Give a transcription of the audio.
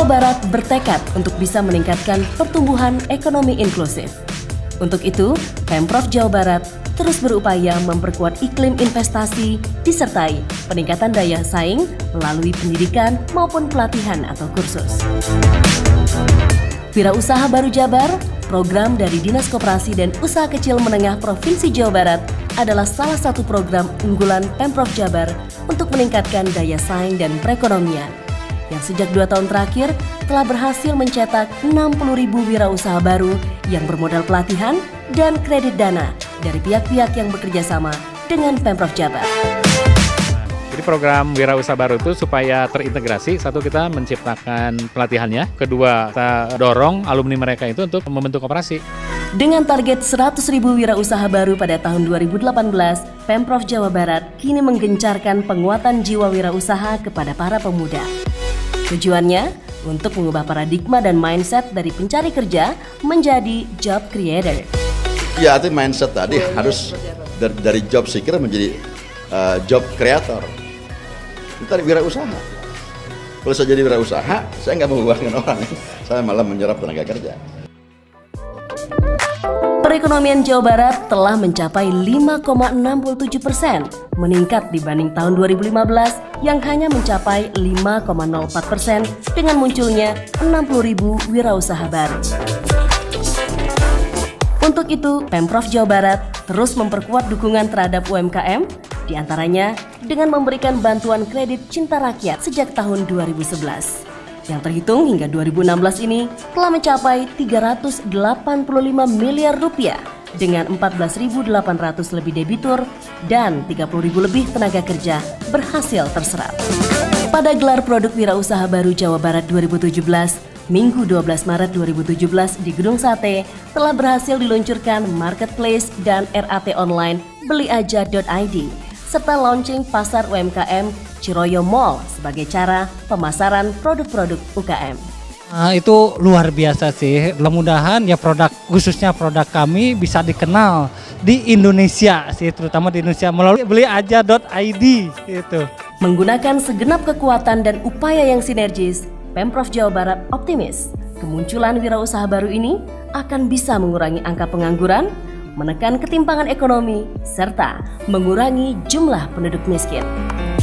Barat bertekad untuk bisa meningkatkan pertumbuhan ekonomi inklusif. Untuk itu, Pemprov Jawa Barat terus berupaya memperkuat iklim investasi disertai peningkatan daya saing melalui pendidikan maupun pelatihan atau kursus. Wirausaha Baru Jabar, program dari Dinas Koperasi dan Usaha Kecil Menengah Provinsi Jawa Barat adalah salah satu program unggulan Pemprov Jabar untuk meningkatkan daya saing dan perekonomian, yang sejak 2 tahun terakhir telah berhasil mencetak 60.000 wirausaha baru yang bermodal pelatihan dan kredit dana dari pihak-pihak yang bekerja sama dengan Pemprov Jabar. Jadi program Wirausaha Baru itu supaya terintegrasi, satu kita menciptakan pelatihannya, kedua kita dorong alumni mereka itu untuk membentuk koperasi. Dengan target 100.000 wirausaha baru pada tahun 2018, Pemprov Jawa Barat kini menggencarkan penguatan jiwa wirausaha kepada para pemuda. Tujuannya untuk mengubah paradigma dan mindset dari pencari kerja menjadi job creator. Ya, itu mindset tadi harus dari job seeker menjadi job creator. Itu wirausaha. Kalau saya jadi wirausaha, saya nggak membuahkan orang, saya malah menyerap tenaga kerja. Perekonomian Jawa Barat telah mencapai 5,67%, meningkat dibanding tahun 2015 yang hanya mencapai 5,04% dengan munculnya 60.000 wirausaha baru. Untuk itu, Pemprov Jawa Barat terus memperkuat dukungan terhadap UMKM, diantaranya dengan memberikan bantuan kredit Cinta Rakyat sejak tahun 2011. Yang terhitung hingga 2016 ini telah mencapai 385 miliar rupiah dengan 14.800 lebih debitur dan 30.000 lebih tenaga kerja berhasil terserap. Pada gelar produk Wirausaha Baru Jawa Barat 2017, Minggu 12 Maret 2017 di Gedung Sate telah berhasil diluncurkan marketplace dan RAT online beliaja.id serta launching pasar UMKM Ciroyo Mall sebagai cara pemasaran produk-produk UKM. Itu luar biasa sih. Mudah-mudahan ya khususnya produk kami bisa dikenal di Indonesia sih, terutama di Indonesia melalui beliaja.id itu. Menggunakan segenap kekuatan dan upaya yang sinergis, Pemprov Jawa Barat optimis kemunculan wirausaha baru ini akan bisa mengurangi angka pengangguran, menekan ketimpangan ekonomi, serta mengurangi jumlah penduduk miskin.